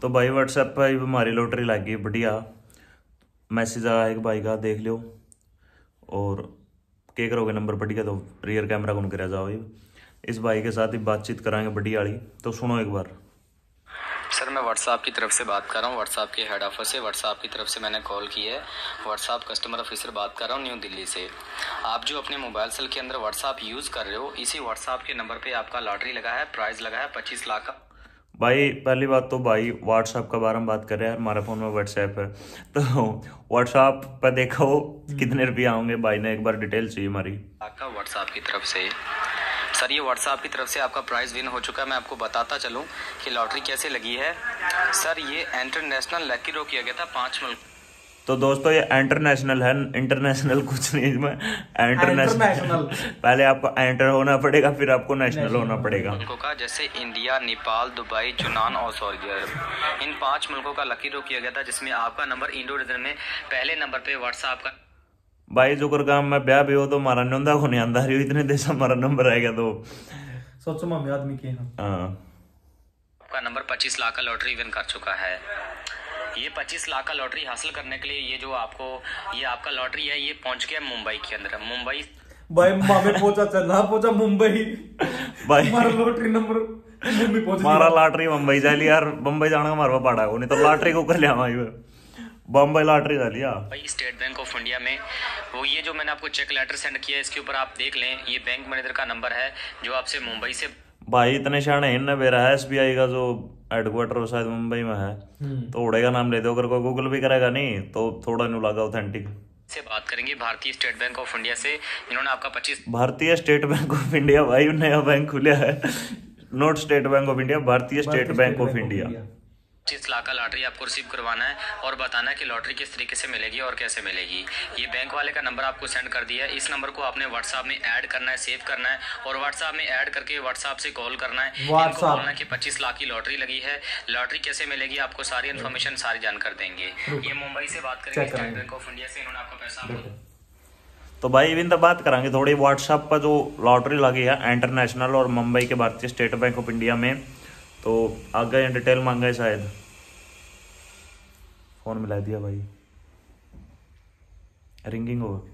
तो भाई व्हाट्सएप पर हमारी लॉटरी लग गई, बढ़िया मैसेज आया एक भाई का, देख लो। और क्या करोगे, नंबर बढ़िया तो रियर कैमरा कौन करा जाओ। इस भाई के साथ ही बातचीत कराएंगे बढ़िया वाली, तो सुनो एक बार। सर मैं व्हाट्सएप की तरफ से बात कर रहा हूँ, व्हाट्सएप के हेड ऑफिस से। व्हाट्सएप की तरफ से मैंने कॉल की है। व्हाट्सएप कस्टमर ऑफिसर बात कर रहा हूँ न्यू दिल्ली से। आप जो अपने मोबाइल सेल के अंदर व्हाट्सएप यूज़ कर रहे हो, इसी व्हाट्सएप के नंबर पे आपका लॉटरी लगा है, प्राइज लगा है 25 लाख का। भाई पहली बात तो भाई व्हाट्सएप का बारे में बात कर रहे हैं, हमारे फ़ोन में व्हाट्सएप है, तो व्हाट्सएप पर देखो कितने रुपये आओगे। भाई ने एक बार डिटेल चाहिए हमारी आपका व्हाट्सएप की तरफ से। सर ये व्हाट्सएप की तरफ से आपका प्राइज विन हो चुका है। मैं आपको बताता चलूँ कि लॉटरी कैसे लगी है। सर ये इंटरनेशनल लकी ड्रॉ किया गया था 5 मुल्क। तो दोस्तों ये इंटरनेशनल है, इंटरनेशनल कुछ नहीं इसमें, इंटरनेशनल पहले आपको एंटर होना पड़ेगा, फिर आपको नेशनल होना पड़ेगा। मुल्कों का जैसे इंडिया, नेपाल, दुबई, यूनान और सऊदी अरब, इन 5 मुल्कों का लकी ड्रॉ किया गया था, जिसमें आपका नंबर इंडो रीजन में पहले नंबर पे व्हाट्सएप का। भाई जो कर काम में ब्याह भी हो तो हमारा नंदा को नहीं आंदा रही, इतने देश हमारा नंबर आएगा तो सोचो मम्मी आदमी के हैं। आपका नंबर 25 लाख का लॉटरी विन कर चुका है। ये 25 लाख का लॉटरी हासिल करने के लिए ये जो आपको ये आपका लॉटरी है, ये पहुंच गया मुंबई के अंदर। मुंबई भाई मामे पहुंचा, चलना पहुंचा मुंबई। भाई हमारा लॉटरी नंबर मुंबई पहुंच गया। हमारा लॉटरी मुंबई जा लिया यार, मुंबई जाना हमारा पड़ा है, नहीं तो लॉटरी को कर लिया हमारी बम्बई लॉटरी जा लिया। भाई स्टेट बैंक ऑफ इंडिया में वो ये जो मैंने आपको चेक लेटर सेंड किया है, इसके ऊपर आप देख लें, ये बैंक मैनेजर का नंबर है जो आपसे मुंबई से। भाई इतने शान है ना, मेरा है SBI का जो हेडक्वार्टर शायद मुंबई में है, तो उड़ेगा नाम ले दो, अगर कोई गूगल भी करेगा नहीं तो थोड़ा नहीं लगा ऑथेंटिक से बात करेंगे भारतीय स्टेट बैंक ऑफ इंडिया से। इन्होंने आपका 25 भारतीय स्टेट बैंक ऑफ इंडिया, भाई नया बैंक खुला है, not state bank of India, भारतीय state bank of India. 25 lakh का लॉटरी आपको रिसीव करवाना है और बताना है कि लॉटरी किस तरीके से मिलेगी और कैसे मिलेगी। ये बैंक वाले का नंबर आपको सेंड कर दिया है, इस नंबर को आपने व्हाट्सएप में ऐड करना है, सेव करना है और व्हाट्सएप में ऐड करके व्हाट्सएप से कॉल करना है। इनको बोलना है कि 25 लाख की लॉटरी लगी है, लॉटरी कैसे मिलेगी, आपको सारी इन्फॉर्मेशन सारी जानकर देंगे। ये मुंबई से बात करेंगे, स्टेट बैंक ऑफ इंडिया से, इन्होंने आपका पैसा। तो भाई इवन तो बात करांगे थोड़ी व्हाट्सएप पर जो लॉटरी लगी है इंटरनेशनल और मुंबई के भारतीय स्टेट बैंक ऑफ इंडिया में, तो आगे डिटेल मांगा है शायद, फोन मिला दिया भाई, रिंगिंग होगा।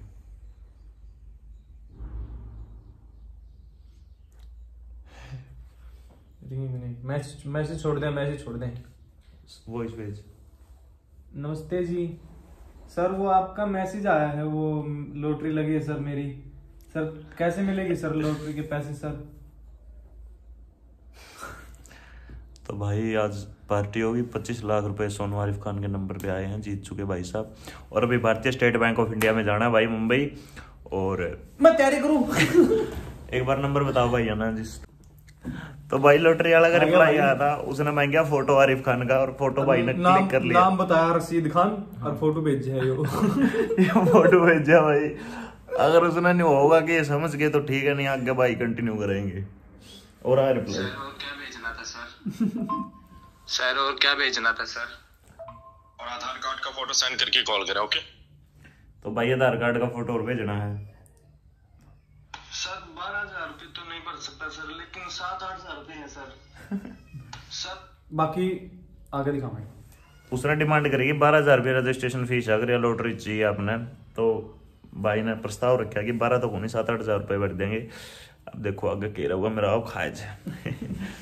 रिंगिंग नहीं, मैसेज छोड़ दें, मैसेज छोड़ दें, वॉइस भेज। नमस्ते जी सर, वो आपका मैसेज आया है, वो लॉटरी लगी है सर मेरी। सर कैसे मिलेगी सर लॉटरी के पैसे सर? तो भाई आज पार्टी होगी, 25 लाख रुपए सोनू आरिफ खान के नंबर पे आए हैं, जीत चुके भाई साहब। और अभी भारतीय स्टेट बैंक ऑफ इंडिया में जाना है भाई मुंबई, और मैं तैयारी करूं। एक बार नंबर बताओ भाई ना जिस। तो भाई लॉटरी वाला का रिप्लाई आया था, उसने मांगा फोटो आरिफ खान का, और फोटो भाई ने क्लिक कर लिया, नाम बताया रशीद खान और फोटो भेजा है ये फोटो भेजा भाई। अगर उसने नहीं होगा कि ये समझ गए तो ठीक है, नहीं आगे भाई कंटिन्यू करेंगे। और आ रिप्लाई सर और क्या भेजना था सर? और आधार कार्ड का फोटो सेंड करके कॉल करा। ओके तो भाई आधार कार्ड का फोटो और भेजना है सर। 12,000 रुपये तो नहीं भर सकता सर, लेकिन 7-8 हजार रुपये है सर। सर बाकी आगे दिखाएंगे। उसने डिमांड करेगी 12,000 रुपये रजिस्ट्रेशन फीस, अगर ये लॉटरी चाहिए आपने तो भाई ने प्रस्ताव रखा कि 12 तो नहीं 7-8 हजार रुपये भर देंगे। अब देखो आगे क्या होगा, मेरा आओ खाए जाए।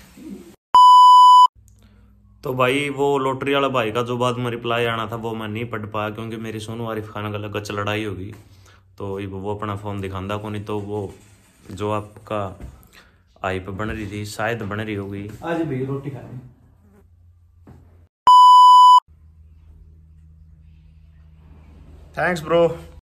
तो भाई वो लॉटरी वाला भाई का जो बाद में रिप्लाई आना था वो मैं नहीं पढ़ पाया, क्योंकि मेरी सोनू आरिफ खान का लगा लड़ाई होगी, तो वो अपना फोन दिखांदा को नहीं, तो वो जो आपका आई पे बन रही थी शायद बन रही होगी। आज भी रोटी खानी। Thanks bro.